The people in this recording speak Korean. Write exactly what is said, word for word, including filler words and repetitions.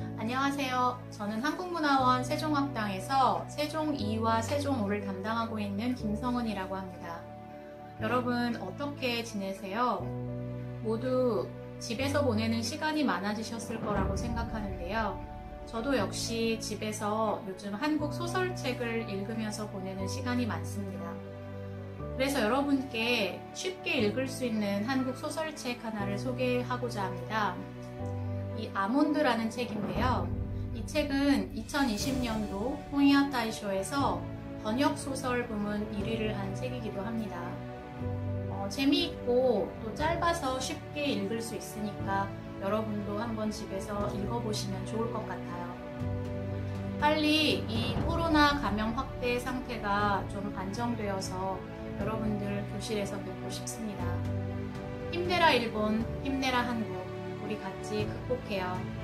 안녕하세요. 저는 한국문화원 세종학당에서 세종 이와 세종 오를 담당하고 있는 김성은이라고 합니다. 여러분 어떻게 지내세요? 모두 집에서 보내는 시간이 많아지셨을 거라고 생각하는데요. 저도 역시 집에서 요즘 한국 소설책을 읽으면서 보내는 시간이 많습니다. 그래서 여러분께 쉽게 읽을 수 있는 한국 소설책 하나를 소개하고자 합니다. 이 아몬드라는 책인데요. 이 책은 이천이십 년도 홍이아 타이쇼에서 번역소설 부문 일 위를 한 책이기도 합니다. 어, 재미있고 또 짧아서 쉽게 읽을 수 있으니까 여러분도 한번 집에서 읽어보시면 좋을 것 같아요. 빨리 이 코로나 감염 확대 상태가 좀 안정되어서 여러분들 교실에서 뵙고 싶습니다. 힘내라 일본, 힘내라 한국, 우리 같이 극복해요.